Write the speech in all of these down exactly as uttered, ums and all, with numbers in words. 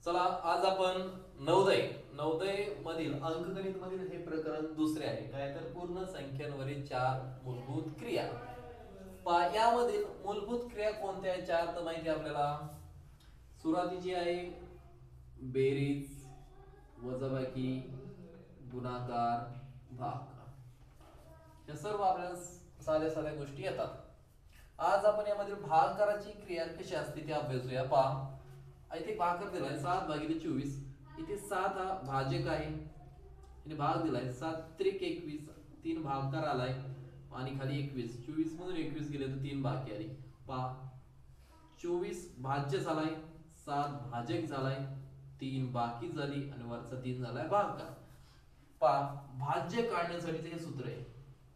चला आज आपण नवोदय नवोदय मधील अंकगणित मधील हे प्रकरण दुसरे आहे. काय तर पूर्ण संख्यांवरील चार मूलभूत क्रिया. पा यामधील मूलभूत क्रिया कोणत्या आहेत चार तर माहिती आपल्याला. सुरुवातीची आहे बेरीज, वजाबाकी, गुणाकार, भागाकार. या सर्व आपल्याला साध्या साध्या गोष्टी येतात. आज आपण यामधील भागाकाराची क्रिया कशी असते ते अभ्यासूया. पहा इथे भागाकार दिलाय सात भागिले चोवीस. इथे सात हा भाजक आहे आणि भाग दिलाय सात त्रिक एकवीस. तीन भागाकार आलाय आणि खाली एकवीस. चोवीस मधून एकवीस गेले तर तीन बाकी आली. पहा चोवीस भाज्य झालाय, सात भाजक झालाय, तीन बाकी झाली आणि वरचा तीन झालाय भागाकार. पहा भाज्य काढण्यासाठीचे हे सूत्र आहे.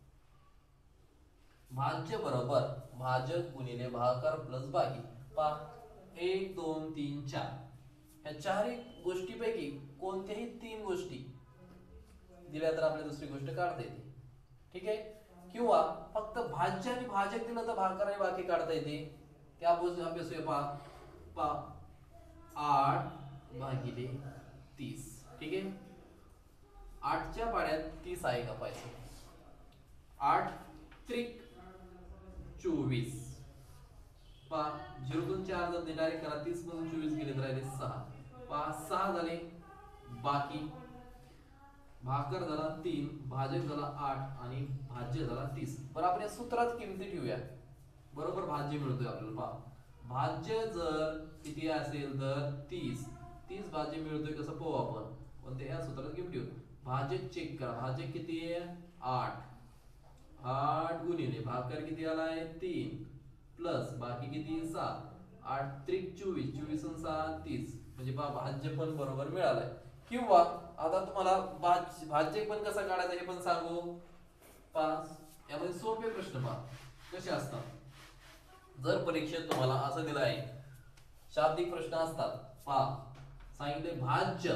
भाज्य बरोबर भाजक गुणिले भागाकार प्लस बाकी. पहा एक दोन तीन चार या चारही गोष्टीपैकी कोणत्याही तीन गोष्टी दिल्या तर आपल्याला दुसरी गोष्ट काढता येते. ठीक आहे. किंवा फक्त भाज्य आणि भाजक दिलं तर भागाकार आणि बाकी काढता येते. त्या अभ्यासूया. पहा पहा आठ भागिले तीस. ठीक आहे. आठच्या पाड्यात तीस आहे का पाहिजे. आठ त्रिक चोवीस. पहा झिरोतून चार जर डायरेक्ट करा. तीस मधून चोवीस गेले तर राहिले सहा. पहा सहा झाले. बाकी भागाकार झाला तीन, भाजक झाला आठ आणि भाज्य झाला तीस. बरं आपण या सूत्रात किमती ठेवूया. बरोबर भाज्य मिळतोय आपल्याला. पहा भाज्य जर किती असेल तर तीस. तीस भाज्य मिळतोय कसं पाहू आपण. पण ते या सूत्रात किमती ठेवू. भाजक चेक करा. भाजक किती आहे आठ. आठ गुणिले भागाकार किती आलाय तीन प्लस बाकी किती सात. आठ त्रिक चोवीस. चोवीस आणि सहा तीस. म्हणजे पहा भाज्य पण बरोबर मिळालंय. किंवा आता तुम्हाला भाज्य भाज्य पण कसा काढायचा हे पण सांगू. पहा यामध्ये सोपे प्रश्न पहा कसे असतात. जर परीक्षेत तुम्हाला असं दिलं आहे शाब्दिक प्रश्न असतात. पहा सांगितले भाज्य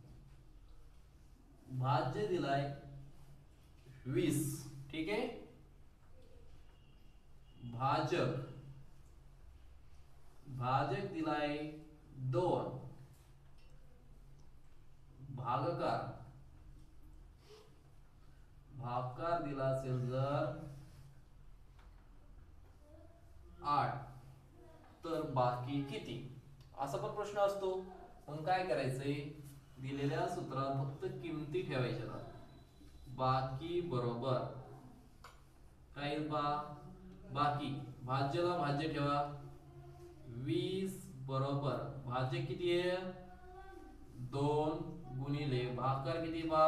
भाज्य दिलाय वीस. ठीक आहे. भाजक भाजक दिलाय दोन. भागाकार भागाकार दिला असेल जर आठ तर बाकी किती असा पण प्रश्न असतो. मग काय करायचंय दिलेल्या सूत्रात फक्त किमती ठेवायच्या. बाकी बरोबर काय बा बाकी भाज्यला भाज्य ठेवा. वीस बरोबर भाज्य किती आहे दोन गुणिले भागाकार किती बा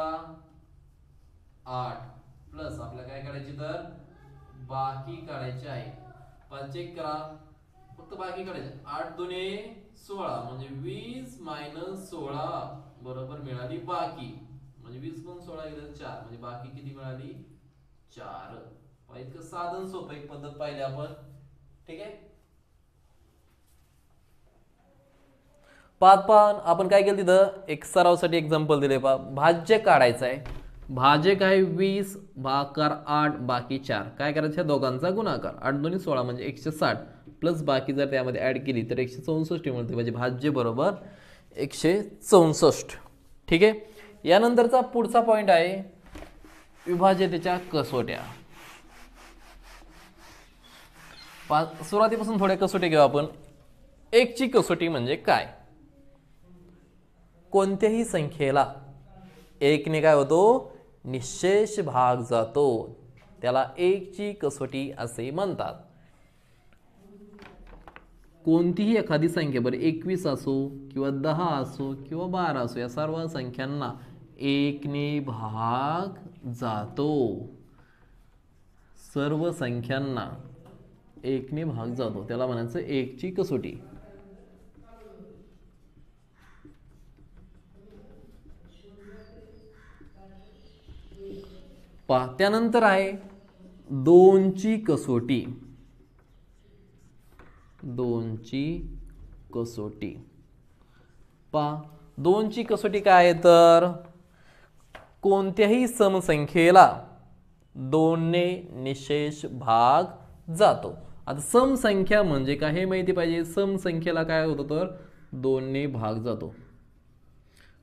आठ प्लस आपल्याला काय करायचे तर बाकी काढायचे आहे. पाच चेक करा. फक्त बाकी काढायचे. आठ दुने सोळा म्हणजे वीस मायनस सोळा बरोबर मिळाली बाकी. म्हणजे वीस पण सोळा गेले चार म्हणजे बाकी किती मिळाली चार. इतकं साधन सोपं एक पद्धत पाहिली आपण. ठीक आहे. पाच पान आपण काय केलं तिथं एक सरावासाठी एक्झाम्पल दिले. पहा भाज्य काढायचं आहे. भाजक आहे वीस, भागाकार आठ, बाकी चार. काय करायचं दोघांचा गुणाकार. आठ दोन्ही सोळा म्हणजे एकशे साठ प्लस बाकी जर त्यामध्ये ऍड केली तर एकशे चौसष्ट मिळते. म्हणजे भाज्य बरोबर एकशे चौसष्ट. ठीक आहे. यानंतरचा पुढचा पॉइंट आहे विभाज्यतेच्या कसोट्या. सुरुवातीपासून थोड्या कसोटी घेऊ आपण. एकची कसोटी म्हणजे काय. कोणत्याही संख्येला एकने काय होतो निशेष भाग जातो. त्याला एकची कसोटी असे म्हणतात. कोणतीही एखादी संख्या बरं एकवीस असो किंवा दहा असो किंवा बारा असो या सर्व संख्यांना एकने भाग जातो. सर्व संख्यांना एकने भाग जातो त्याला म्हणायचं एकची कसोटी. पहा त्यानंतर आहे दोनची कसोटी. दोनची कसोटी. पहा दोनची कसोटी काय आहे तर कोणत्याही समसंख्येला दोनने निशेष भाग जातो. आता सम संख्या म्हणजे काय हे माहिती पाहिजे. सम संख्येला काय होतं तर दोन ने भाग जातो.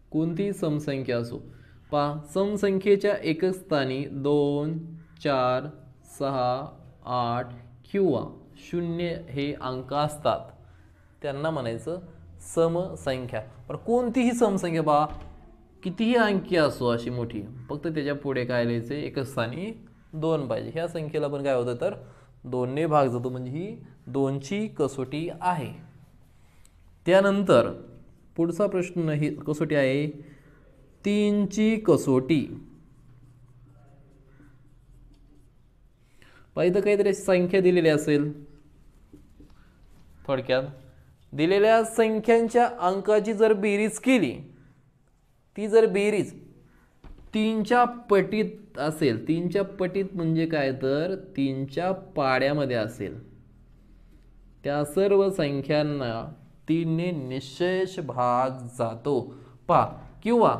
कोणतीही समसंख्या असो. पहा, समसंख्येच्या एकक स्थानी दोन, चार, सहा, आठ किंवा शून्य हे अंक असतात, त्यांना म्हणायचं समसंख्या. पण कोणतीही समसंख्या पहा, कितीही अंकी असो अशी मोठी, फक्त त्याच्या पुढे काय लिहायचं, एकक स्थानी दोन पाहिजे. ह्या संख्येला पण काय होतं तर दोनने भाग जातो, म्हणजे ही दोनची कसोटी आहे. त्यानंतर पुढचा प्रश्न ही कसोटी आहे तीनची कसोटी. पाहिजे काहीतरी संख्या दिलेली असेल, थोडक्यात दिलेल्या संख्यांच्या अंकाची जर बेरीज केली, ती जर बेरीज तीनच्या पटीत असेल, तीनच्या पटीत म्हणजे काय तर तीनच्या पाड्यामध्ये असेल, त्या सर्व संख्यांना तीनने निशेष भाग जातो. पहा, किंवा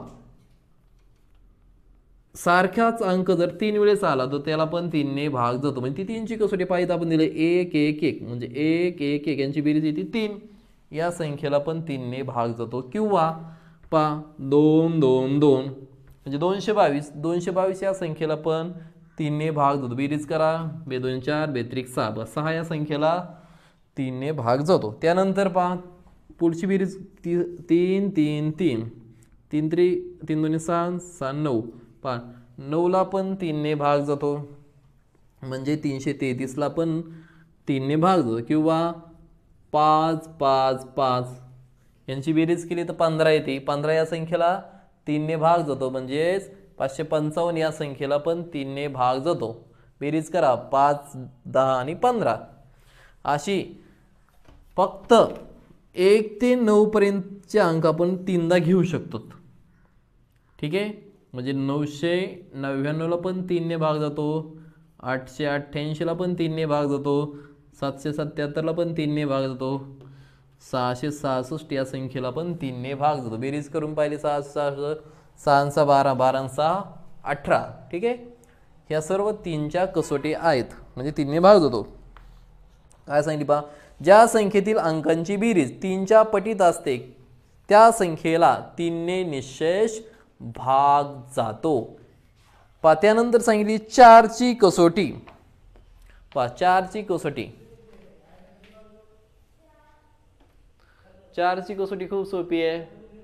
सारखाच अंक जर तीन वेळेस आला तर त्याला पण तीनने भाग जातो. म्हणजे ती तीनची कसोटी पाहिजे आपण दिले एक एक एक, म्हणजे एक एक एक यांची बेरीज येते तीन, या संख्येला पण तीनने भाग जातो. किंवा पहा दोन दोन दोन म्हणजे दोनशे बावीस, दोनशे बावीस या संख्येला पण तीनने भाग जातो. बेरीज करा, बे दोन चार, बेत्रिक सहा, बस सहा या संख्येला तीनने भाग जातो. त्यानंतर पहा पुढची बेरीज ती तीन तीन तीन, तीन त्रि तीन दोन्ही सहा, सहा नऊ, पहा नऊला पण तीनने भाग जातो, म्हणजे तीनशे तेहतीसला पण तीनने भाग जातो. किंवा पाच पाच पाच यांची बेरीज केली तर पंधरा येते, पंधरा या संख्येला तीनने भाग जातो, म्हणजेच पाचशे पंचावन्न या संख्येला पण तीनने भाग जातो. बेरीज करा, पाच दहा आणि पंधरा. अशी फक्त एक ते नऊ पर्यंतचे अंक आपण तीनदा घेऊ शकतो. ठीक आहे, म्हणजे नऊशे नव्याण्णवला पण तीनने भाग जातो, आठशे अठ्ठ्याऐंशीला पण तीनने भाग जातो, सातशे सत्याहत्तरला पण तीनने भाग जातो, सहाशे सहासष्ट या संख्येला पण तीनने भाग जातो. बेरीज करून पाहिली, सहा सहा सहा बारा, बारा सहा अठरा. ठीक आहे, ह्या सर्व तीनच्या कसोटी आहेत, म्हणजे तीनने भाग जातो. काय सांगितली पहा, ज्या संख्येतील अंकांची बेरीज तीनच्या पटीत असते त्या संख्येला तीनने निशेष भाग जातो. पहा त्यानंतर सांगितली चारची कसोटी. पहा चारची कसोटी, चारची कसोटी खूप सोपी आहे.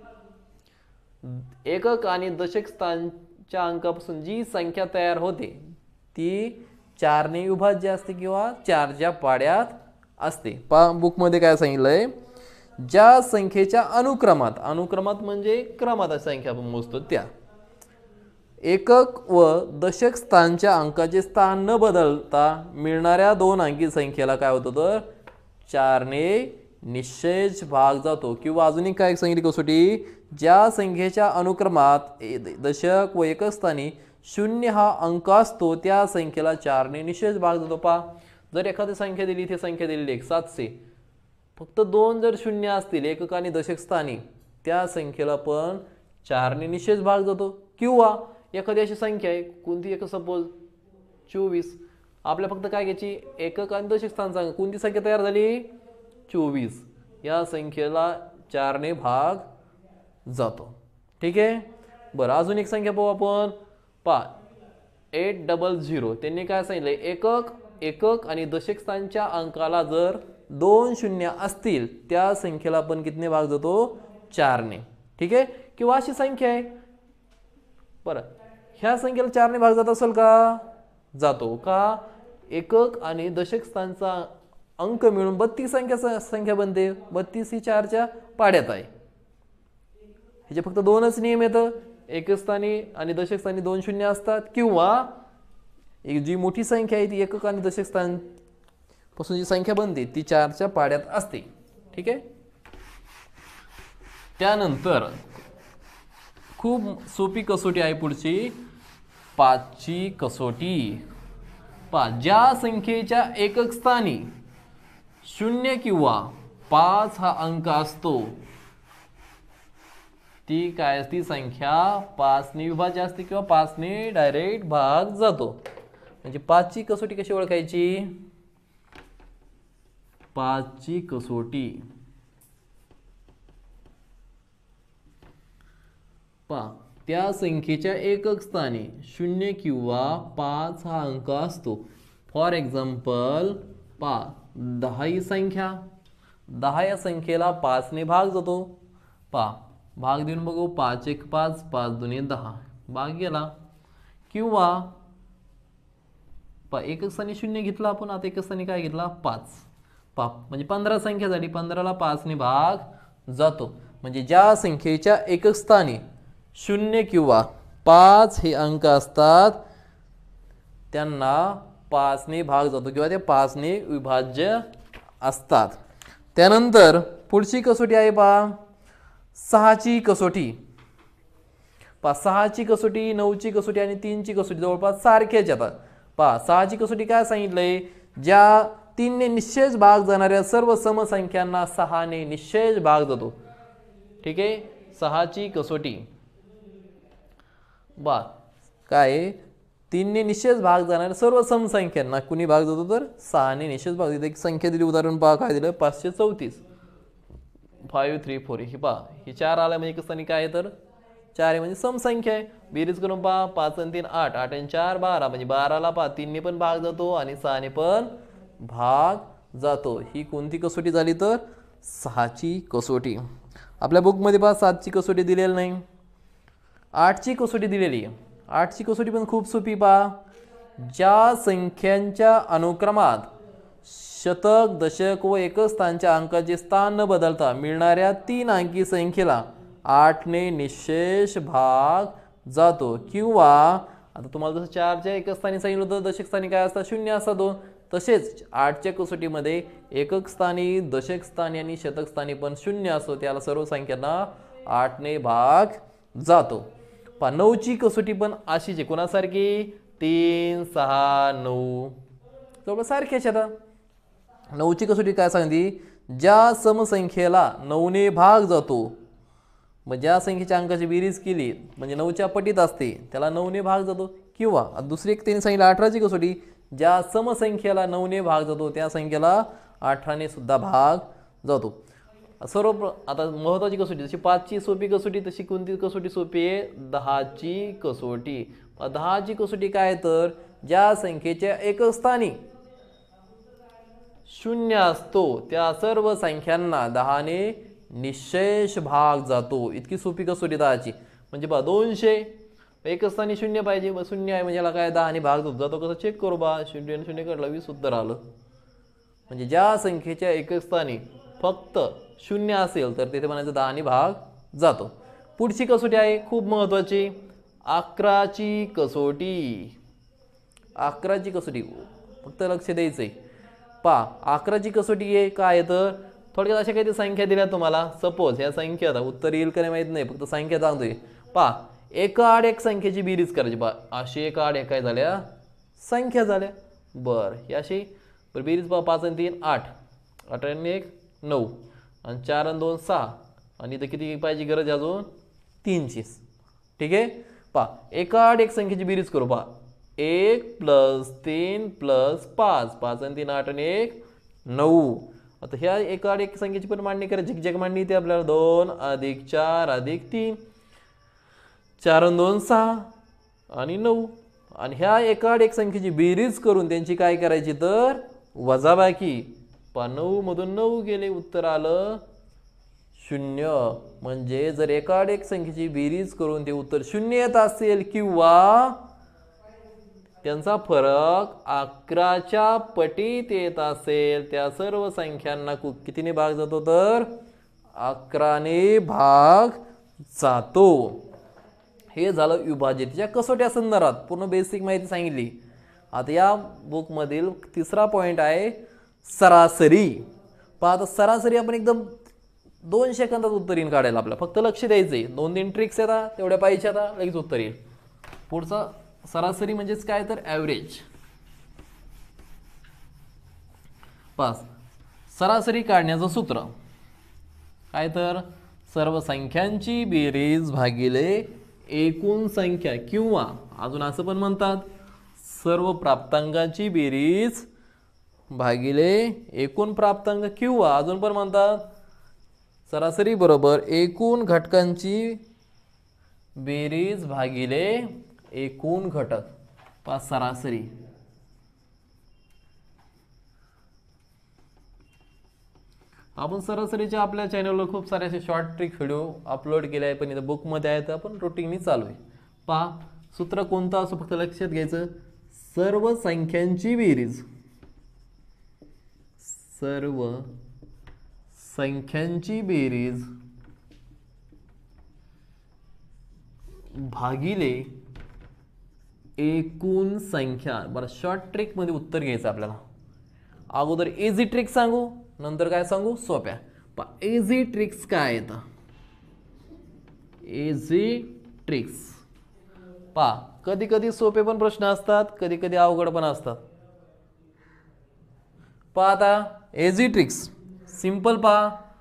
एकक आणि दशक स्थानच्या अंकापासून जी संख्या तयार होते ती चारने विभाज्य असते किंवा चारच्या पाड्यात असते. पहा बुकमध्ये काय सांगितलंय, ज्या संख्येच्या अनुक्रमात, अनुक्रमात म्हणजे क्रमात संख्या आपण मोजतो त्या, एकक व दशक स्थानच्या अंकाचे स्थान न बदलता मिळणाऱ्या दोन अंकी संख्येला काय होतं तर चारने निशेष भाग जातो. किंवा अजून एक काय सांगितली कसोटी, ज्या संख्येच्या अनुक्रमात दशक व एकक स्थानी शून्य हा अंक असतो त्या संख्येला चारने निशेष भाग जातो. पहा जर एखादी संख्या दिली, इथे संख्या दिलेली एक सातशे, फक्त दोन जर शून्य असतील एकक आणि दशक स्थानी, त्या संख्येला पण चारने निशेष भाग जातो. किंवा एखादी अशी संख्या आहे, कोणती एक सपोज चोवीस, आपल्या फक्त काय घ्यायची, एकक आणि दशक स्थानचा कोणती संख्या तयार झाली चोवीस, या संख्येला चारने भाग जातो. ठीक आहे, बरं अजून एक संख्या पाहू आपण. पहा एट डबल झिरो, त्यांनी काय सांगितलंय, एकक एकक आणि दशक स्थानच्या अंकाला जर दोन शून्य असतील त्या संख्येला पण कितने भाग जातो चारने. ठीक आहे, किंवा अशी संख्या आहे, बरं ह्या संख्येला चारने भाग जात असेल का, जातो का, एकक आणि दशक स्थानचा अंक मिळून बत्तीस संख्या संख्या बनते, बत्तीस ही चारच्या पाड्यात आहे. ह्याचे फक्त दोनच नियम येतं, एकक स्थानी आणि दशक स्थानी दोन शून्य असतात, किंवा एक जी मोठी संख्या आहे ती एकक आणि दशक स्थान पासून जी संख्या बनते ती चारच्या पाड्यात असते. ठीक आहे, त्यानंतर खूप सोपी कसोटी आहे पुढची, पाचची कसोटी. पाच, ज्या संख्येच्या एकक स्थानी शून्य किंवा पाच हा अंक असतो ती काय असती संख्या पाचने विभाज्य असते किंवा पाचने डायरेक्ट भाग जातो. म्हणजे पाचची कसोटी कशी ओळखायची, पाचची कसोटी पहा त्या संख्येच्या एकक स्थानी शून्य किंवा पाच हा अंक असतो. फॉर एक्झाम्पल पहा दहा ही संख्या, दहा या संख्येला पाचने भाग जातो. पहा भाग देऊन बघू, पाच एक पाच, पाच दोन्ही दहा, भाग गेला. किंवा पहा एकक स्थानी शून्य घेतला आपण, आता एकक स्थानी काय घेतला पाच. पहा म्हणजे पंधरा संख्या झाली, पंधराला पाचने भाग जातो. म्हणजे ज्या संख्येच्या एकक स्थानी शून्य किंवा पाच हे अंक असतात त्यांना पाचने भाग जातो किंवा ते पाचने विभाज्य असतात. त्यानंतर पुढची कसोटी आहे पहा सहाची कसोटी. पहा सहाची कसोटी, नऊची कसोटी आणि तीनची कसोटी जवळपास सारख्याच येतात. पहा सहाची कसोटी काय सांगितलंय, ज्या तीनने निश्चयच भाग जाणाऱ्या सर्व समसंख्यांना सहाने निश्चयच भाग जातो. ठीक आहे, सहाची कसोटी बा काय तीनने निश्चयच भाग जाणाऱ्या सर्व समसंख्यांना कुणी भाग जातो तर सहाने निश्चयच भाग देतो. एक संख्या दिली, उदाहरण पहा काय दिलं, पाचशे चौतीस, फाईव्ह थ्री फोर. ही पहा ही चार आला म्हणजे एकच स्थानी काय आहे तर चार आहे, म्हणजे समसंख्या आहे. बेरीज करून पहा, पाच आणि तीन आठ, आठ आणि चार बारा, म्हणजे बाराला पहा तीनने पण भाग जातो आणि सहाने पण भाग जातो. ही कोणती कसोटी झाली तर सहाची कसोटी. आपल्या बुकमध्ये पहा सातची कसोटी दिलेली नाही, आठची कसोटी दिलेली आहे. आठची कसोटी पण खूप सोपी. पहा ज्या संख्यांच्या अनुक्रमात शतक, दशक व एकक स्थानच्या अंकाचे स्थान न बदलता मिळणाऱ्या तीन अंकी संख्येला आठने निशेष भाग जातो. किंवा आता तुम्हाला जसं चारच्या एकक स्थानी सांगितलं होतं, दशक स्थानी काय असतात शून्य असतात दोन, तसेच आठच्या कसोटीमध्ये एकक स्थानी, दशक स्थानी आणि शतक स्थानी पण शून्य असतो. त्याला सर्व संख्यांना आठने भाग जातो. पहा नऊची कसोटी पण अशीच आहे, कोणासारखी, तीन सहा नऊ जवळपास सारख्याच आता. नऊची कसोटी काय सांगते, ज्या समसंख्येला नऊने भाग जातो, मग ज्या संख्येच्या अंकाची बेरीज केली म्हणजे नऊच्या पटीत असते त्याला नऊने भाग जातो. किंवा दुसरी एक त्यांनी सांगितलं अठराची कसोटी, ज्या समसंख्येला नऊने भाग जातो त्या संख्येला अठराने सुद्धा भाग जातो. सर्व आता महत्त्वाची कसोटी जशी पाचची सोपी कसोटी, तशी कोणती कसोटी सोपी आहे, दहाची कसोटी. दहाची कसोटी काय तर ज्या संख्येच्या एकक स्थानी शून्य असतो त्या सर्व संख्यांना दहाने निशेष भाग जातो. इतकी सोपी कसोटी दहाची. म्हणजे बा दोनशे एकच स्थानी शून्य पाहिजे, मग शून्य आहे म्हणजे याला काय दहाने भाग जातो. कसं चेक करू बा, शून्य शून्य काढला वीस उत्तर आलं. म्हणजे ज्या संख्येच्या एकक स्थानी फक्त शून्य असेल तर तिथे म्हणायचं दहाने भाग जातो. पुढची कसोटी आहे खूप महत्त्वाची, अकराची कसोटी. अकराची कसोटी फक्त लक्ष द्यायचंय. पहा अकराची कसोटी आहे काय तर थोडक्यात अशा काही संख्या दिल्या तुम्हाला, सपोज ह्या संख्या आता उत्तर येईल का नाही माहित नाही, फक्त संख्या सांगतोय. पहा एक आड एक संख्येची बेरीज करायची. पहा अशी एक आड एक काय झाल्या संख्या झाल्या. बरं ही अशी बरं बेरीज पहा, पाच आणि तीन आठ, आठ आणि एक नऊ, आणि चार आणि दोन सहा, आणि इथं किती पाहिजे गरज अजून तीनची. ठीक आहे, पहा एक आड एक संख्येची बेरीज करू. पहा एक प्लस तीन प्लस पाच, पाच आणि तीन आठ आणि एक नऊ. आता ह्या एक आड एक संख्येची पण मांडणी करा, झिकझॅक मांडणी येते आपल्याला. दोन अधिक चार अधिक तीन, चार आणि दोन सहा आणि नऊ, आणि ह्या एक आड एक संख्येची बेरीज करून त्यांची काय करायची तर वजाबाकी. पहा नऊ मधून नऊ गेले, उत्तर आलं शून्य. म्हणजे जर एक आड एक संख्येची बेरीज करून ते उत्तर शून्य येत असेल किंवा त्यांचा फरक अकराच्या पटीत येत असेल त्या सर्व संख्यांना कितीने भाग जातो तर अकराने भाग जातो. हे झालं विभाज्यतेच्या कसोट्या संदर्भात पूर्ण बेसिक माहिती सांगितली. आता या बुक मधील तिसरा पॉइंट आहे सरासरी. पहा आता सरासरी आपण एकदम दोन सेकंदात उत्तर येईल काढायला. आपल्याला फक्त लक्ष द्यायचंय, दोन तीन ट्रिक्स येतात तेवढ्या पाहिजे, आता लगेच उत्तर येईल. पुढचा सरासरी म्हणजेच काय तर ॲव्हरेज. पास सरासरी काढण्याचं सूत्र काय तर सर्व संख्यांची बेरीज भागिले एकूण संख्या, किंवा अजून असं पण म्हणतात सर्व प्राप्तांकांची बेरीज भागिले एकूण प्राप्तांक, किंवा अजून पण म्हणतात सरासरी बरोबर एकूण घटकांची बेरीज भागिले एकूण घटक पा सरासरी. आपण सरासरीच्या आपल्या चॅनलवर खूप सारे असे शॉर्ट ट्रिक व्हिडिओ अपलोड केले आहे, पण इथं बुकमध्ये आहे तर आपण रुटीननी चालू आहे. पहा सूत्र कोणतं असं फक्त लक्षात घ्यायचं. सर्व संख्यांची बेरीज, सर्व संख्यांची बेरीज भागिले एकूण संख्या. बरं शॉर्ट ट्रिक मध्ये उत्तर घ्यायचं आपल्याला. अगोदर इझी ट्रिक सांगू, नंतर काय सांगू सोप्या. पा इझी ट्रिक्स काय येतं, इझी ट्रिक्स पा कधी कधी सोपे पण प्रश्न असतात, कधी कधी अवघड पण असतात. पा आता इझी ट्रिक्स सिंपल पा.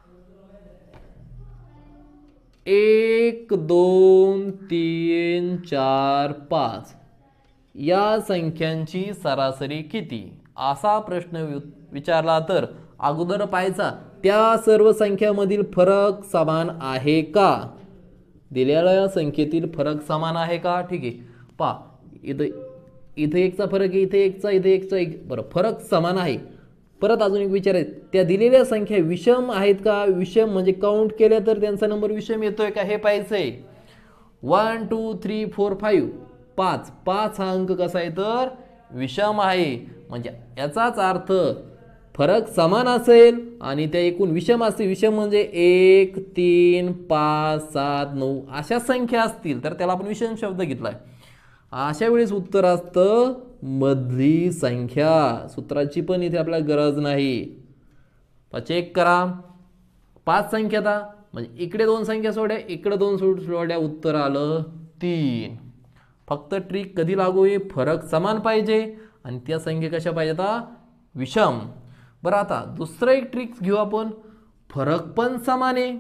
एक दोन तीन चार पाच या संख्यांची सरासरी किती असा प्रश्न विचारला तर अगोदर पाहायचा त्या सर्व संख्यांमधील फरक समान आहे का. दिलेल्या संख्येतील फरक समान आहे का. ठीक आहे पा इथे इथे एकचा फरक आहे, इथे एकचा, इथे एकचा एक. बरं फरक समान आहे. परत अजून एक विचार आहे, त्या दिलेल्या संख्या विषम आहेत का. विषम म्हणजे काउंट केल्या तर त्यांचा नंबर विषम येतोय का हे पाहायचंय. One two three four five पाच पाच हा अंक कसा आहे तर विषम आहे. म्हणजे याचाच अर्थ फरक समान असेल आणि त्या एकूण विषम असतील. विषम म्हणजे एक तीन पाच सात नऊ अशा संख्या असतील तर त्याला आपण विषम शब्द घेतलाय. अशा वेळेस उत्तर असतं मधली संख्या. सूत्राची पण इथे आपल्याला गरज नाही. चेक करा पाच संख्या था म्हणजे इकडे दोन संख्या सोड्या, इकडे दोन सोड्या, उत्तर आलं तीन. फक्त ट्रिक कधी लागू आहे, फरक समान पाहिजे आणि त्या संख्या कशा पाहिजे आता विषम. बरं आता दुसरं एक ट्रिक घेऊ आपण. फरक पण समान आहे,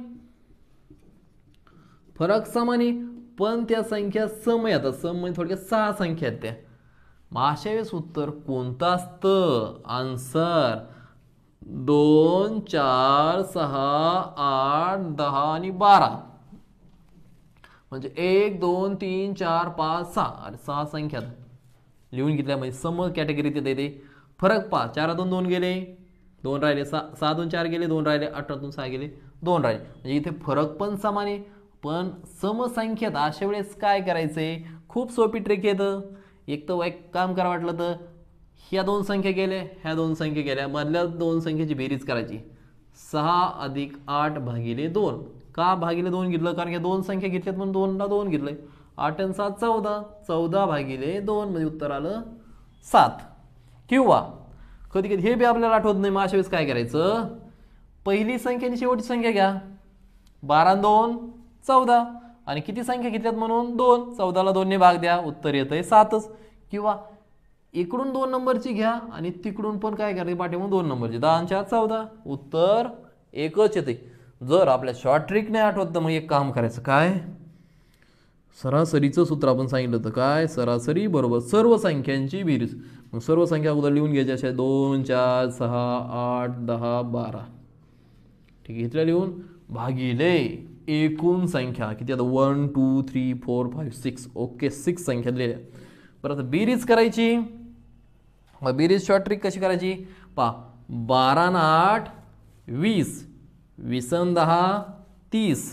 फरक समान आहे पण त्या संख्या सम येतात. सम म्हणजे थोडक्यात सहा संख्या आहेत त्या. मग अशा वेळेस उत्तर कोणतं असतं. आन्सर दोन चार सहा आठ दहा आणि बारा. म्हणजे एक दोन तीन चार पाच सहा आणि सहा संख्या लिहून घेतल्या. म्हणजे सम कॅटेगरीत येते. फरक पहा चारातून दोन गेले, दोन राहिले. सहा सहातून चार गेले, दोन राहिले. अठरातून सहा गेले, दोन राहिले. म्हणजे इथे फरक पण समान आहे पण समसंख्येत. अशा वेळेस काय करायचंय, खूप सोपी ट्रिक येतं. एक तर एक काम करा वाटलं तर ह्या दोन संख्या गेल्या, ह्या दोन संख्या गेल्या, मधल्या दोन संख्येची बेरीज करायची. सहा अधिक आठ भागिले दोन. का भागिले दोन घेतलं कारण या दोन संख्या घेतल्यात म्हणून दोनला दोन घेतलंय. आठ आणि सात चौदा, चौदा भागिले दोन म्हणजे उत्तर आलं सात. किंवा कधी कधी हे बी आपल्याला आठवत नाही. मग अशा वेळेस काय करायचं, पहिली संख्या आणि शेवटची संख्या घ्या. बारा दोन चौदा आणि किती संख्या घेतल्यात म्हणून दोन. चौदाला दोनने भाग द्या, उत्तर येतंय सातच. किंवा इकडून दोन नंबरची घ्या आणि तिकडून पण काय करायचं पाठीमागून दोन नंबरची. दहा आणि चार चौदा, उत्तर एकच येते. जर आपल्या शॉर्ट ट्रिक नाही आठवत तर मग एक काम करायचं काय, सरासरीचं सूत्र आपण सांगितलं होतं काय, सरासरी बरोबर सर्व संख्यांची बेरीज. मग सर्व संख्या अगोदर लिहून घ्यायच्या अशा दोन चार सहा आठ दहा बारा. ठीक आहे घेतल्या लिहून. भागिले एकूण संख्या किती आता one two three four five six. Okay six संख्या दिलेल्या. परत बेरीज करायची. मग बेरीज शॉर्ट ट्रिक कशी करायची पा. बारा न आठ वीस, वीसन दहा तीस,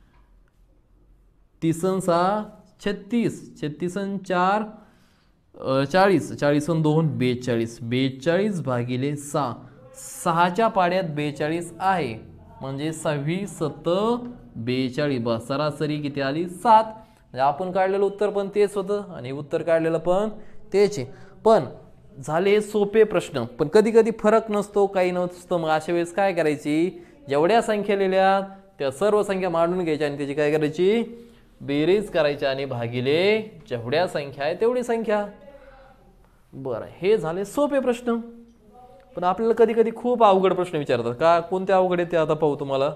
तीसन सहा छत्तीस, छत्तीसन चार चाळीस, चाळीसन दोन बेचाळीस, बेचाळीस भागिले सहा. सहाच्या पाड्यात बेचाळीस आहे म्हणजे सव्वीस सत्त बेचाळीस. बस सरासरी किती आली सात. म्हणजे आपण काढलेलं उत्तर पण तेच होतं आणि उत्तर काढलेलं पण तेच आहे. पण झाले सोपे प्रश्न पण कधी कधी फरक नसतो, काही नसतं. मग अशा वेळेस काय करायची, जेवढ्या संख्या लिहिल्या त्या सर्व संख्या मांडून घ्यायच्या आणि त्याची काय करायची बेरीज करायची आणि भागिले जेवढ्या संख्या आहे तेवढी संख्या. बरं हे झाले सोपे प्रश्न. पण आपल्याला कधी कधी खूप अवघड प्रश्न विचारतात. का कोणते अवघड आहे ते आता पाहू. तुम्हाला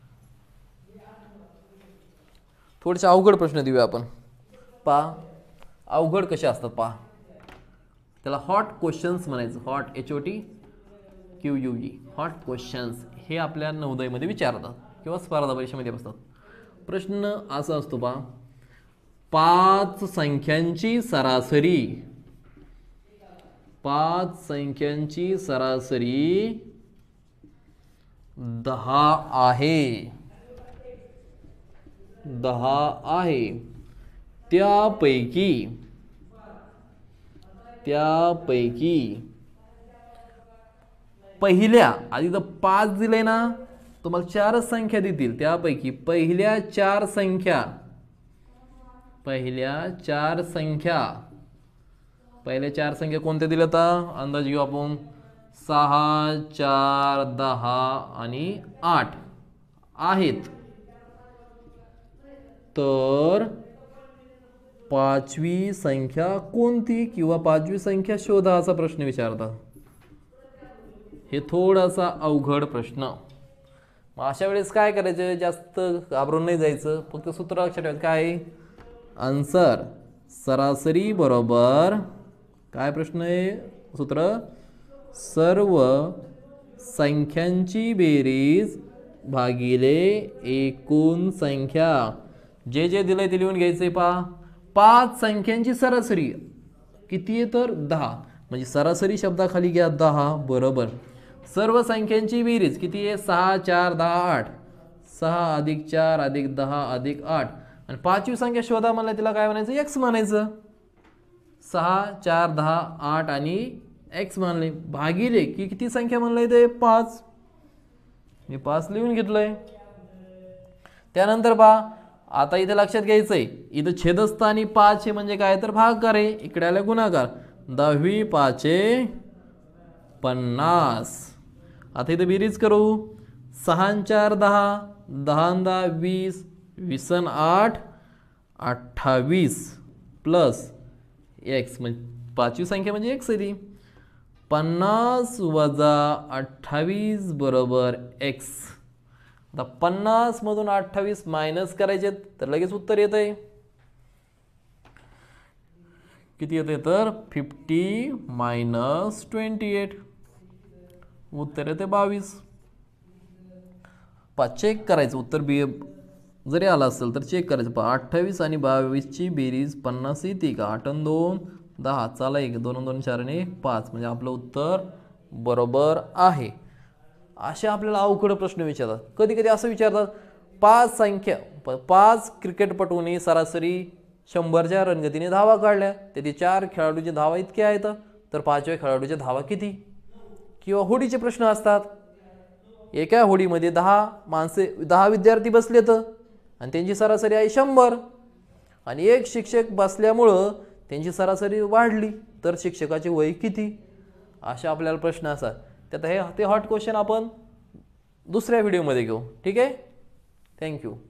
थोडेसे अवघड प्रश्न देऊया आपण. पहा अवघड कसे असतात पहा. त्याला हॉट क्वेश्चन्स म्हणायचं. Hot H O T Q U G hot questions. हे आपल्या नवोदयमध्ये विचारतात किंवा स्पर्धा परीक्षेमध्ये बसतात. प्रश्न असा असतो पहा, पाच संख्यांची सरासरी पाच संख्यांची सरासरी दहा आहे दहा आहे त्यापैकी त्यापैकी पहिल्या आधी तर पाच दिले ना, तुम्हाला चारच संख्या देतील. त्यापैकी पहिल्या चार संख्या पहिल्या चार संख्या पहिल्या चार संख्या कोणत्या दिल्या आता अंदाज घेऊ आपण. सहा, चार, दहा आणि आठ आहेत. तर पाचवी संख्या कोणती किंवा पाचवी संख्या शोधा असा प्रश्न विचारतात. हे थोडासा अवघड प्रश्न. मग अशा वेळेस काय करायचं, जास्त घाबरून नाही जायचं, फक्त सूत्र लक्षात ठेवायचं. काय आन्सर सरासरी बरोबर काय प्रश्न आहे सूत्र, सर्व संख्यांची बेरीज भागिले एकूण संख्या. जे जे दिलंय ते लिहून घ्यायचंय. पहा पाच संख्यांची सरासरी किती आहे तर दहा, म्हणजे सरासरी शब्दाखाली घ्या दहा बरोबर. सर्व संख्यांची बेरीज किती आहे सहा, चार, दहा, आठ. सहा अधिक चार अधिक दहा अधिक आठ. आणि पाचवी संख्या शोधा म्हणलं तिला काय म्हणायचं एक्स म्हणायचं. सहा, चार, दहा, आठ आणि एक्स मानले भागिले की किती संख्या म्हणलंय ते पाच. मी पाच लिहून घेतलंय. त्यानंतर पहा आता इथे लक्षात घ्यायचंय, इथं छेदस्थानी पाच हे म्हणजे काय तर भागाकार आहे. इकडे आला गुणाकार. दहावी पाचे पन्नास. आता इथे बेरीज करू. सहा चार दहा, दहा दहा वीस, वीस आठ अठ्ठावीस प्लस एक्स म्हणजे पाचवी संख्या म्हणजे एक्स आहे ती. पन्नास वजा अठ्ठावीस बरोबर एक्स. आता पन्नास मधून अठ्ठावीस मायनस करायचे तर लगेच उत्तर येत आहे. किती येते तर फिफ्टी मायनस ट्वेंटी एट. उत्तर येते बावीस. पा चेक करायचं उत्तर बी जरी आला असेल तर चेक करायचं. पहा अठ्ठावीस आणि बावीस ची बेरीज पन्नास येते का. आठ आणि दोन दहा, चला एक दोन दोन चार आणि पाच, म्हणजे आपलं उत्तर बरोबर आहे. असे आपल्याला अवघड प्रश्न विचारतात. कधी कधी असं विचारतात पाच संख्या पाच क्रिकेटपटूंनी सरासरी शंभरच्या रणगतीने धावा काढल्या, त्याचे चार खेळाडूचे धावा इतके आहेत तर पाचव्या खेळाडूच्या धावा किती. किंवा होडीचे प्रश्न असतात. एका होडीमध्ये दहा माणसे दहा विद्यार्थी बसलेत आणि त्यांची सरासरी आहे शंभर आणि एक शिक्षक बसल्यामुळं त्यांची सरासरी वाढली तर शिक्षकाचे वय किती. अशा आपल्याला प्रश्न असतात. त्यात हे ते हॉट क्वेश्चन आपण दुसऱ्या व्हिडिओमध्ये घेऊ. ठीक आहे. थँक्यू.